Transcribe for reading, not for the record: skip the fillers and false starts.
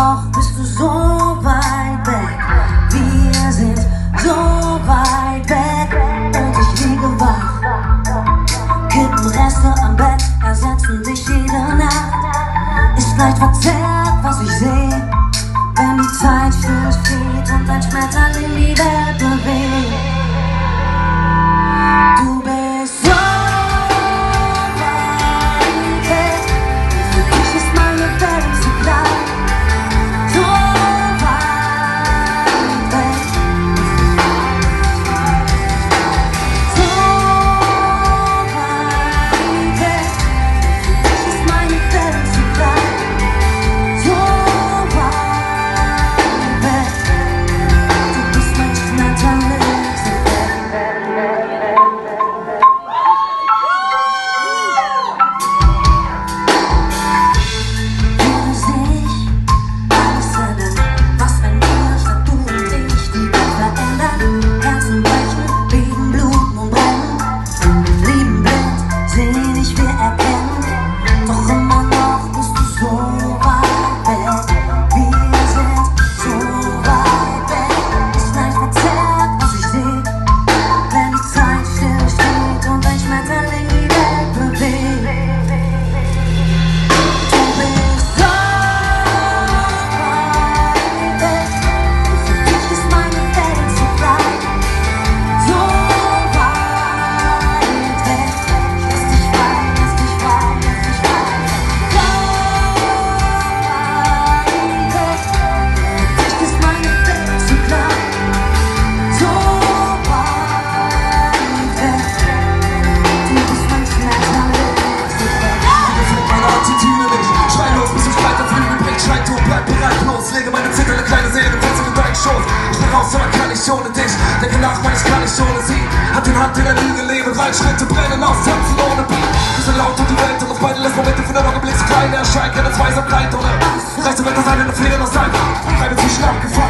noch bist du so weit weg. Wir sind so weit weg und ich liege wach. Kippenreste am Bett ersetzen dich jede Nacht. Ist leicht verzerrt, was ich sehe, wenn die Zeit still steht und ein Schmetterling die Welt bewegt. Du bist so weit weg, für dich ist meine Welt zu klein. So weit weg, so weit weg, für dich ist meine Welt zu klein. So weit weg, du bist mein Schmetterlingseffekt. Würde sich alles ändern? Was, wenn wir statt du und ich die Welt verändern? Herzen brechen, beben, bluten und brennen. Lieben blind, sehen nicht, wir erkennen. Doch immer noch bist du so weit weg. Wir sind so weit weg. Ist leicht verzerrt, was ich sehe, wenn die Zeit still steht und ein Schmetterling die Welt bewegt. Du bist so weit weg, für dich ist meine Welt zu klein. So weit weg, lass dich fallen, lass dich fallen, lass dich fallen. So weit weg, für dich ist meine Welt zu klein. So weit weg, du bist mein Schmetterlingseffekt. Gefällt meine Attitüde nicht. Schrei los, bis ich weiter Flügel bringt. Schrei du, bleib bereit, los. Lege meine zitternde kleine Seele fest in deinen Schoß. Ich bin raus, aber kann nicht ohne dich. Denke nach, Mann, ich kann nicht ohne sie. Hand in Hand in der Lüge leben, Schritte brennen aus, tanzen ohne Beat. Wir sind laut und die Welt und uns beide lässt Momente für den Augenblick zu klein erscheint. Keine Zweisamkeit ohne. Reicht der Wetter sein, eine Fehler noch sein. Keine Zwischen abgefunden.